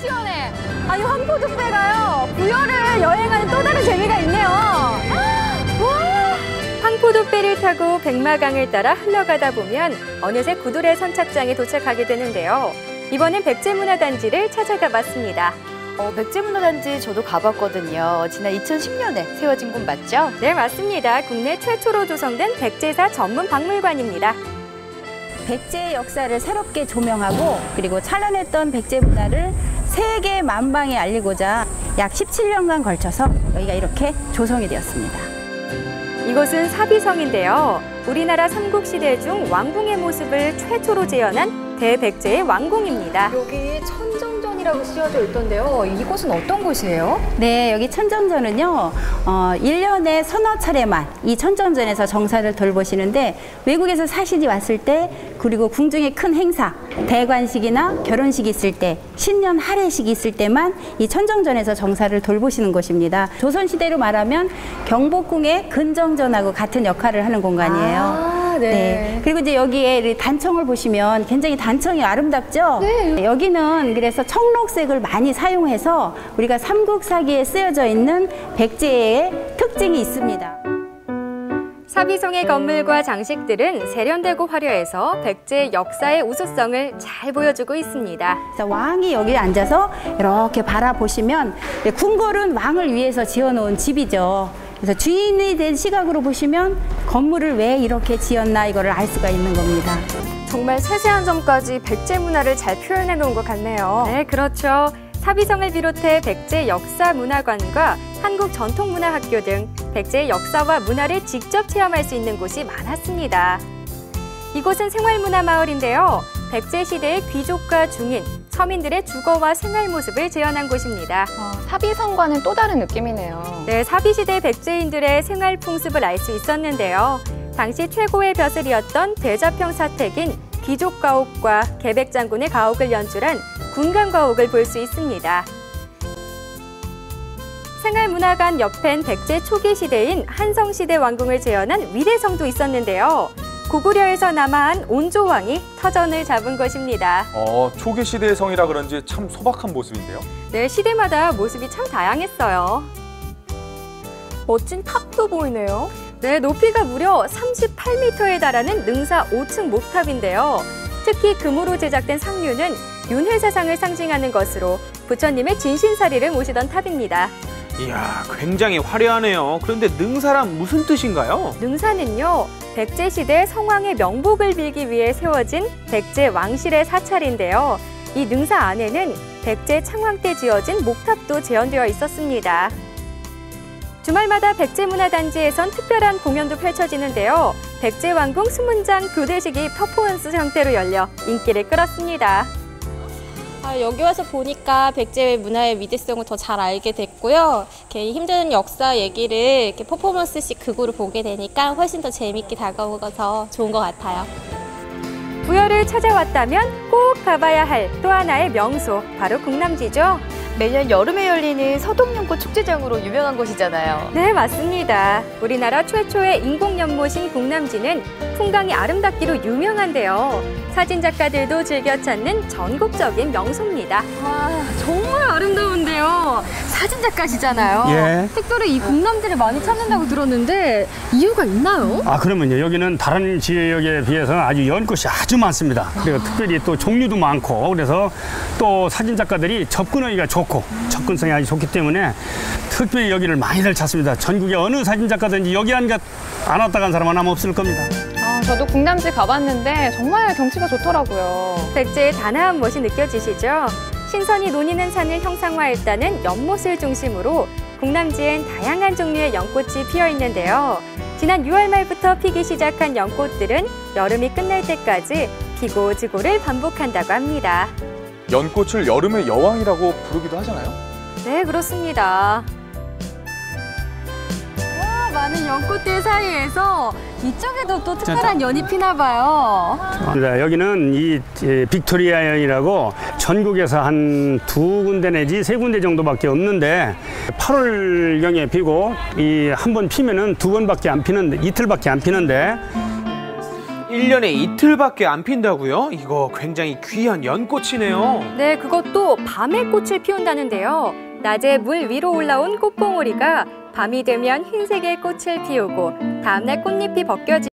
시원해. 아니, 황포도배가요. 부여를 여행하는 또 다른 재미가 있네요. 와! 황포도배를 타고 백마강을 따라 흘러가다 보면 어느새 구둘의 선착장에 도착하게 되는데요. 이번엔 백제문화단지를 찾아가 봤습니다. 백제문화단지 저도 가봤거든요. 지난 2010년에 세워진 곳 맞죠? 네, 맞습니다. 국내 최초로 조성된 백제사 전문 박물관입니다. 백제의 역사를 새롭게 조명하고 그리고 찬란했던 백제 문화를 세계 만방에 알리고자 약 17년간 걸쳐서 여기가 이렇게 조성이 되었습니다. 이곳은 사비성인데요. 우리나라 삼국시대 중 왕궁의 모습을 최초로 재현한 대백제의 왕궁입니다. 여기 천정전이라고 쓰여져 있던데요. 이곳은 어떤 곳이에요? 네, 여기 천정전은요, 1년에 서너 차례만 이 천정전에서 정사를 돌보시는데 외국에서 사신이 왔을 때 그리고 궁중의 큰 행사, 대관식이나 결혼식이 있을 때, 신년 할애식이 있을 때만 이 천정전에서 정사를 돌보시는 곳입니다. 조선시대로 말하면 경복궁의 근정전하고 같은 역할을 하는 공간이에요. 네. 그리고 이제 여기에 단청을 보시면 굉장히 단청이 아름답죠? 네. 여기는 그래서 청록색을 많이 사용해서 우리가 삼국사기에 쓰여져 있는 백제의 특징이 있습니다. 사비성의 건물과 장식들은 세련되고 화려해서 백제의 역사의 우수성을 잘 보여주고 있습니다. 그래서 왕이 여기 앉아서 이렇게 바라보시면 궁궐은 왕을 위해서 지어놓은 집이죠. 그래서 주인이 된 시각으로 보시면 건물을 왜 이렇게 지었나 이거를 알 수가 있는 겁니다. 정말 세세한 점까지 백제 문화를 잘 표현해 놓은 것 같네요. 네, 그렇죠. 사비성을 비롯해 백제 역사문화관과 한국전통문화학교 등 백제의 역사와 문화를 직접 체험할 수 있는 곳이 많았습니다. 이곳은 생활문화마을인데요. 백제시대의 귀족과 중인, 서민들의 주거와 생활 모습을 재현한 곳입니다. 사비성과는 또 다른 느낌이네요. 네, 사비시대 백제인들의 생활 풍습을 알 수 있었는데요. 당시 최고의 벼슬이었던 대자평 사택인 귀족가옥과 계백장군의 가옥을 연출한 군강가옥을 볼 수 있습니다. 생활문화관 옆엔 백제 초기 시대인 한성시대 왕궁을 재현한 위례성도 있었는데요. 고구려에서 남아한 온조왕이 터전을 잡은 것입니다. 초기 시대의 성이라 그런지 참 소박한 모습인데요. 네, 시대마다 모습이 참 다양했어요. 멋진 탑도 보이네요. 네, 높이가 무려 38m에 달하는 능사 5층 목탑인데요. 특히 금으로 제작된 상류는 윤회사상을 상징하는 것으로 부처님의 진신사리를 모시던 탑입니다. 이야, 굉장히 화려하네요. 그런데 능사란 무슨 뜻인가요? 능사는요, 백제시대 성왕의 명복을 빌기 위해 세워진 백제 왕실의 사찰인데요. 이 능사 안에는 백제 창왕 때 지어진 목탑도 재현되어 있었습니다. 주말마다 백제문화단지에선 특별한 공연도 펼쳐지는데요. 백제왕궁 수문장 교대식이 퍼포먼스 형태로 열려 인기를 끌었습니다. 여기 와서 보니까 백제 문화의 위대성을 더 잘 알게 됐고요. 이렇게 힘든 역사 얘기를 이렇게 퍼포먼스식 극으로 보게 되니까 훨씬 더 재밌게 다가오서 좋은 것 같아요. 부여를 찾아왔다면 꼭 가봐야 할 또 하나의 명소, 바로 궁남지죠. 매년 여름에 열리는 서동연꽃 축제장으로 유명한 곳이잖아요. 네, 맞습니다. 우리나라 최초의 인공연못인 궁남지는 풍광이 아름답기로 유명한데요. 사진작가들도 즐겨 찾는 전국적인 명소입니다. 와, 정말 아름다운데요. 사진작가시잖아요. 예. 특별히 이 궁남지를 많이 찾는다고 들었는데 이유가 있나요? 그러면요. 여기는 다른 지역에 비해서는 아주 연꽃이 아주 많습니다. 그리고 특별히 또 종류도 많고 그래서 또 사진작가들이 접근하기가 좋고 접근성이 아주 좋기 때문에 특별히 여기를 많이들 찾습니다. 전국에 어느 사진작가든지 여기 안 왔다 간 사람 하나 없을 겁니다. 저도 궁남지 가봤는데 정말 경치가 좋더라고요. 백제의 단아한 멋이 느껴지시죠? 신선이 논이는 산을 형상화했다는 연못을 중심으로 궁남지엔 다양한 종류의 연꽃이 피어 있는데요. 지난 6월 말부터 피기 시작한 연꽃들은 여름이 끝날 때까지 피고 지고를 반복한다고 합니다. 연꽃을 여름의 여왕이라고 부르기도 하잖아요. 네, 그렇습니다. 와, 많은 연꽃들 사이에서 이쪽에도 또 특별한 연이 피나 봐요. 여기는 이 빅토리아연이라고 전국에서 한 2군데 내지 3군데 정도밖에 없는데 8월경에 피고 이 한 번 피면은 2번밖에 안 피는데 이틀밖에 안 피는데 1년에 이틀밖에 안 핀다고요? 이거 굉장히 귀한 연꽃이네요. 네, 그것도 밤에 꽃을 피운다는데요. 낮에 물 위로 올라온 꽃봉오리가 밤이 되면 흰색의 꽃을 피우고 다음날 꽃잎이 벗겨지